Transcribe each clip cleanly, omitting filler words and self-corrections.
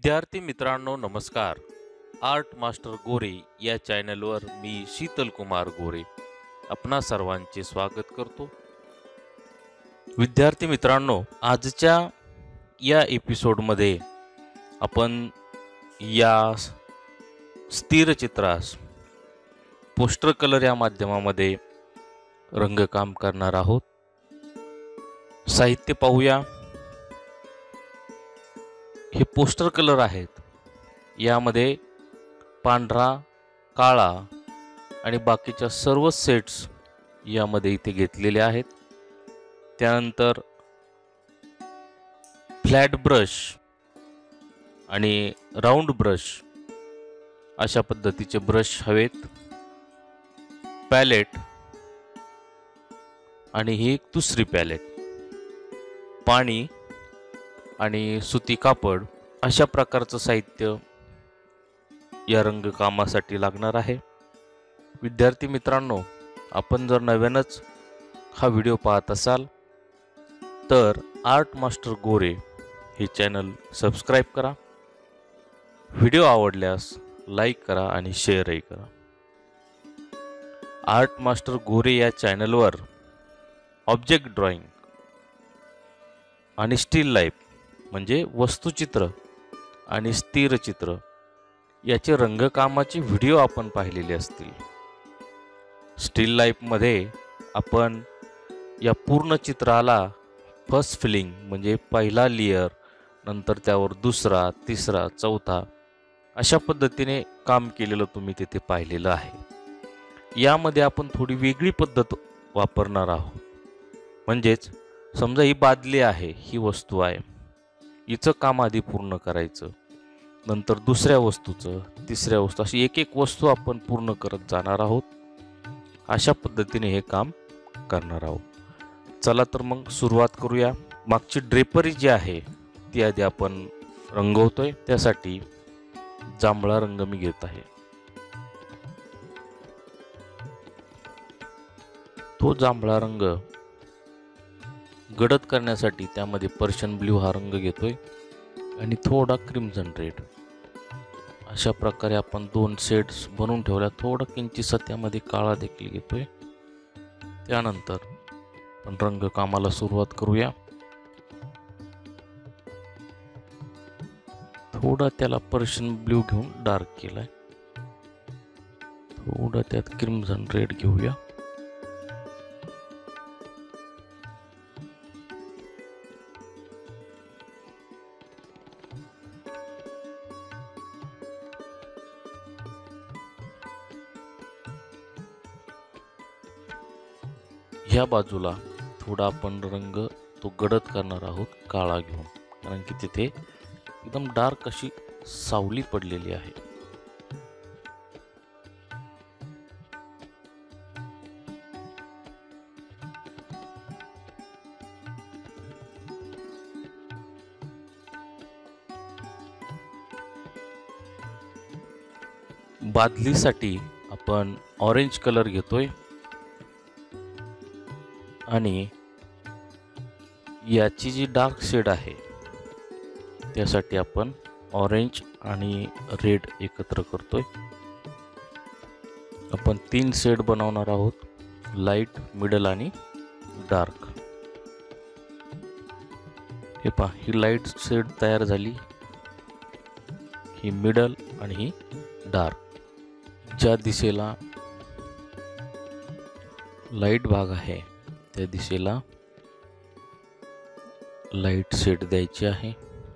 विद्यार्थी मित्रांनो नमस्कार. आर्ट मास्टर गोरे या चॅनलवर मी शीतल कुमार गोरे आपणा सर्वांचे स्वागत करतो. विद्यार्थी मित्रांनो, आजच्या या एपिसोडमध्ये आपण या स्थिर चित्रास पोस्टर कलर या माध्यमामध्ये रंगकाम करणार आहोत. साहित्य पाहूया. हे पोस्टर कलर आहेत. यामध्ये पांढरा, काळा आणि बाकीच्या सर्व सेट्स यामध्ये इथे घेतलेले आहेत. त्यानंतर फ्लॅट ब्रश आणि राऊंड ब्रश अशा पद्धतीचे ब्रश हवेत. पॅलेट आणि ही एक दुसरी पॅलेट, पाणी आणि सुती कापड अशा प्रकारचं साहित्य या रंगकामासाठी लागणार आहे. विद्यार्थी मित्रांनो, आपण जर नव्यानच हा व्हिडिओ पाहत असाल तर आर्ट मास्टर गोरे हे चॅनल सबस्क्राईब करा. व्हिडिओ आवडल्यास लाईक करा आणि शेअरही करा. आर्ट मास्टर गोरे या चॅनलवर ऑब्जेक्ट ड्रॉइंग आणि स्टील लाईफ म्हणजे वस्तुचित्र आणि स्थिर चित्र याचे रंगकामाचे व्हिडिओ आपण पाहिलेले असतील. स्टील लाईफमध्ये आपण या पूर्ण चित्राला फर्स्ट फिलिंग म्हणजे पहिला लेयर, नंतर त्यावर दुसरा, तिसरा, चौथा अशा पद्धतीने काम केलेलं तुम्ही तिथे पाहिलेलं आहे. यामध्ये आपण थोडी वेगळी पद्धत वापरणार आहोत. म्हणजेच समजा ही बादली आहे, ही वस्तू आहे, हिचं काम आधी पूर्ण करायचं, नंतर दुसऱ्या वस्तूचं, तिसऱ्या वस्तू, अशी एक एक वस्तू आपण पूर्ण करत जाणार आहोत. अशा पद्धतीने हे काम करणार आहोत. चला तर मग सुरुवात करूया. मागची ड्रेपरी जी आहे ती आधी आपण रंगवतोय. त्यासाठी जांभळा रंग मी घेत आहे. तो जांभळा रंग गडद करण्यासाठी त्यामध्ये पर्शियन ब्ल्यू हा रंग घेतोय आणि थोडा क्रिम्झन रेड. अशा प्रकारे आपण दोन शेड्स बनवून ठेवल्या. थोडा किंचितसा त्यामध्ये काळा देखील घेतोय. त्यानंतर आपण रंगकामाला सुरुवात करूया. थोडा त्याला पर्शियन ब्ल्यू घेऊन डार्क केलाय. थोडा त्यात क्रिम्झन रेड घेऊया. ह्या बाजूला थोडा आपण रंग तो गडद करणार आहोत काळा घेऊन, कारण की तिथे एकदम डार्क अशी सावली पडलेली आहे. बादलीसाठी आपण ऑरेंज कलर घेतोय आणि याची जी डार्क शेड आहे त्यासाठी आपण ऑरेंज आणि रेड एकत्र करतोय. आपण 3 शेड बनवणार आहोत, लाईट, मिडल आणि डार्क. हे पहा, ही लाईट शेड तयार झाली, ही मिडल आणि ही डार्क. ज्या दिशेला लाईट भाग आहे त्या दिशेला लाईट शेड द्यायची आहे.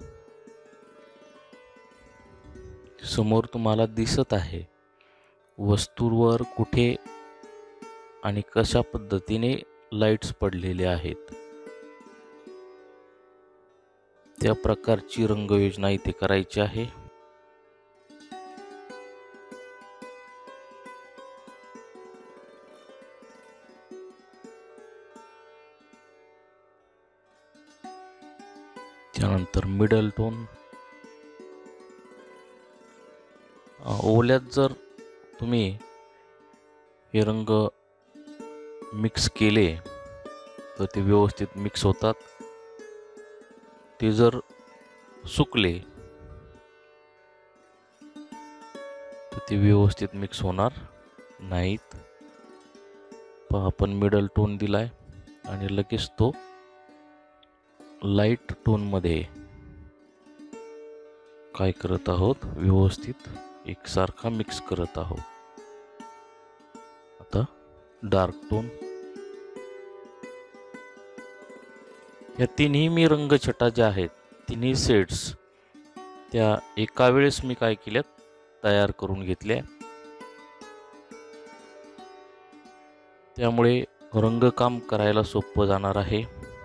समोर तुम्हाला दिसत आहे वस्तूवर कुठे आणि कशा पद्धतीने लाईट्स पडलेले आहेत. त्या प्रकारची रंगयोजना इथे करायची आहे. त्यानंतर मिडल टोन. ओल्यात जर तुम्ही हे रंग मिक्स केले तर ते व्यवस्थित मिक्स होतात. ते जर सुकले ते व्यवस्थित मिक्स होणार नाहीत. पण आपण मिडल टोन दिलाय आणि लगेच तो लाईट टोनमध्ये काय करत आहोत, व्यवस्थित एकसारखा मिक्स करत आहोत. आता डार्क टोन, या तिन्ही मी रंगछटा ज्या आहेत, तिन्ही शेड्स त्या एका वेळेस मी काय केल्यात, तयार करून घेतल्या. त्यामुळे रंगकाम करायला सोपं जाणार आहे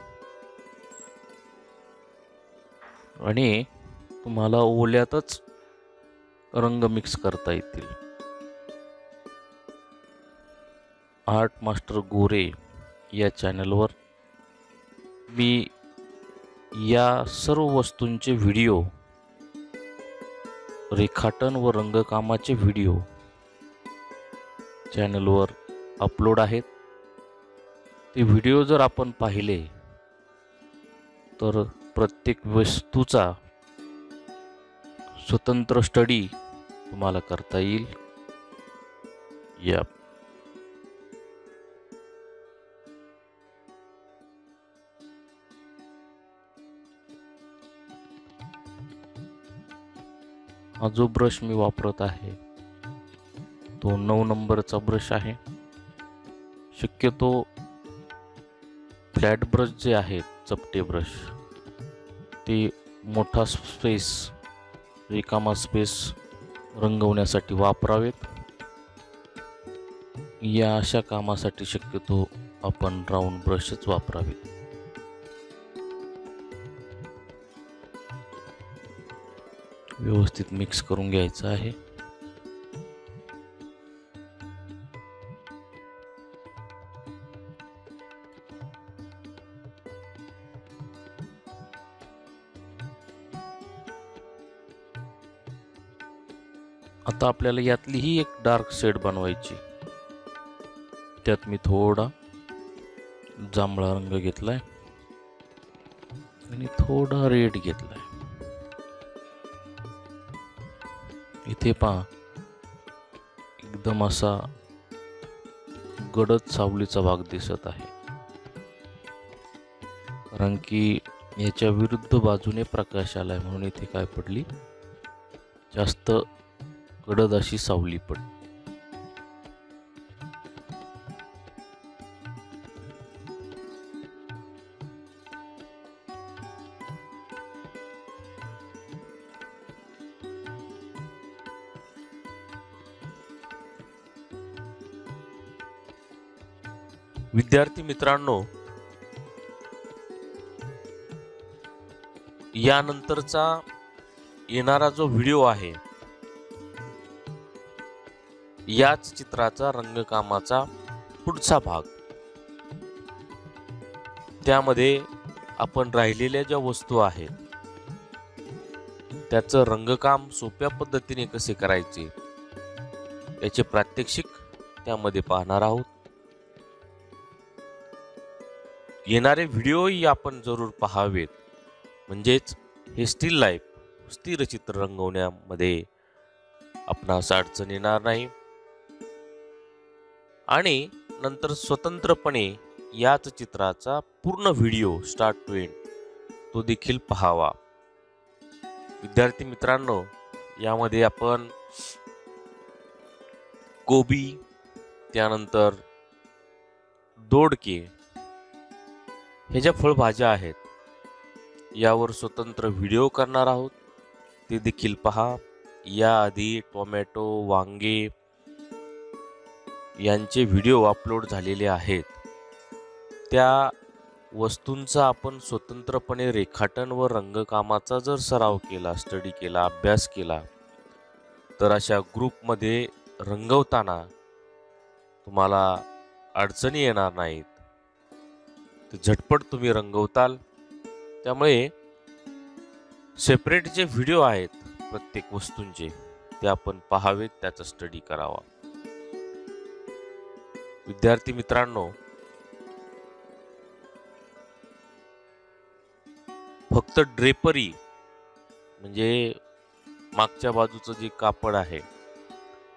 आणि तुम्हाला ओल्यातच रंग मिक्स करता येतील. आर्ट मास्टर गोरे या चॅनलवर मी या सर्व वस्तूंचे व्हिडिओ, रेखाटन व रंगकामाचे व्हिडिओ चॅनलवर अपलोड आहेत. ते व्हिडिओ जर आपण पाहिले तर प्रत्येक वस्तूचा स्वतंत्र स्टडी तुम्हाला करता येईल. या हा जो ब्रश मी वापरत आहे तो 9 नंबरचा ब्रश आहे. शक्यतो फ्लॅट ब्रश जे आहेत, चपटे ब्रश, ते मोठा स्पेस, रिकामा स्पेस रंगवण्यासाठी वापरावेत. या अशा कामासाठी शक्यतो आपण राऊंड ब्रशच वापरावेत. व्यवस्थित मिक्स करून घ्यायचं आहे. आता आपल्याला यातली ही एक डार्क शेड बनवायची. त्यात मी थोडा जांभळा रंग घेतलाय आणि थोडा रेड घेतलाय. इथे पहा, एकदम असा गडद सावलीचा भाग दिसत आहे, कारण की याच्या विरुद्ध बाजूने प्रकाश आलाय म्हणून इथे काय पडली, जास्त गडद अशी सावली पडली. विद्यार्थी मित्रांनो, यानंतरचा येणारा जो व्हिडिओ आहे, याच चित्राचा रंगकामाचा पुढचा भाग, त्यामध्ये आपण राहिलेल्या ज्या वस्तू आहेत त्याचं रंगकाम सोप्या पद्धतीने कसे करायचे याचे प्रात्यक्षिक त्यामध्ये पाहणार आहोत. येणारे व्हिडिओही आपण जरूर पाहावेत, म्हणजेच हे स्टील लाईफ, स्थिर चित्र रंगवण्यामध्ये आपणास अडचण येणार नाही आणि नंतर स्वतंत्रपणे याच चित्राचा पूर्ण व्हिडिओ स्टार्ट टू एंड तो देखील पाहावा. विद्यार्थी मित्रांनो, यामध्ये आपण गोबी, त्यानंतर दोडके, हे ज्या फळभाज्या आहेत यावर स्वतंत्र व्हिडिओ करणार आहोत, ते देखील पहा. याआधी टोमॅटो, वांगे यांचे व्हिडिओ अपलोड झालेले आहेत. त्या वस्तूंचा आपण स्वतंत्रपणे रेखाटन व रंगकामाचा जर सराव केला, स्टडी केला, अभ्यास केला, तर अशा ग्रुपमध्ये रंगवताना तुम्हाला अडचणी येणार नाहीत. तर झटपट तुम्ही रंगवताल. त्यामुळे सेपरेट जे व्हिडिओ आहेत प्रत्येक वस्तूंचे ते आपण पाहावेत, त्याचा स्टडी करावा. विद्यार्थी मित्रांनो, फक्त ड्रेपरी म्हणजे मागच्या बाजूचं जे कापड आहे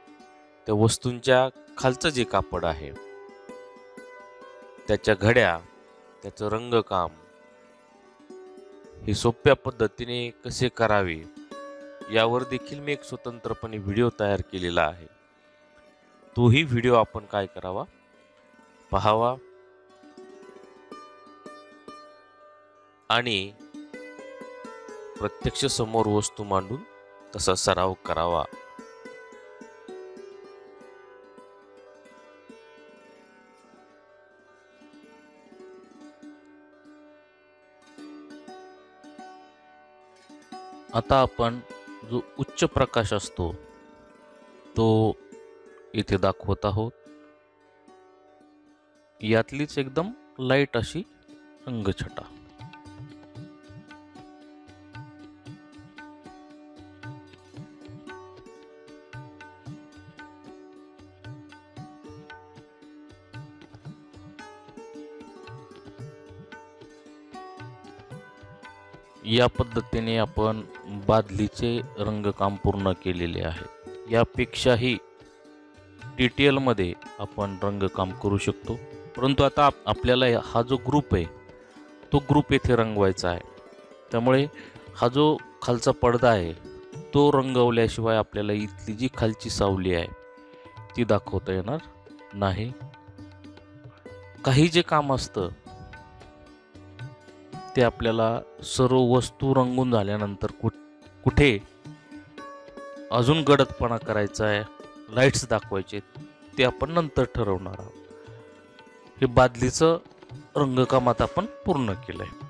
त्या वस्तूंच्या खालचं जे कापड आहे, त्याच्या घड्या, त्याचं रंगकाम हे सोप्या पद्धतीने कसे करावे यावर देखील मी एक स्वतंत्रपणे व्हिडिओ तयार केलेला आहे. तोही व्हिडिओ आपण काय करावा, पाहावा आणि प्रत्यक्ष समोर वस्तू मांडून तसा सराव करावा. आता आपण जो उच्च प्रकाश असतो तो इथे दाखवत आहोत. यातलीच एकदम लाईट अशी रंगछटा. या पद्धतीने आपण बादलीचे रंगकाम पूर्ण केलेले आहे. यापेक्षाही डिटेलमध्ये आपण रंगकाम करू शकतो, परंतु आता आपल्याला हा जो ग्रुप आहे तो ग्रुप येथे रंगवायचा आहे. त्यामुळे हा जो खालचा पडदा आहे तो रंगवल्याशिवाय आपल्याला इथली जी खालची सावली आहे ती दाखवता येणार नाही. काही जे काम असतं ते आपल्याला सर्व वस्तू रंगून झाल्यानंतर कुठे अजून गडदपणा करायचा आहे, लाईट्स दाखवायचे, ते आपण नंतर ठरवणार आहोत. हे बादलीचं रंगकाम आता आपण पूर्ण केलंय.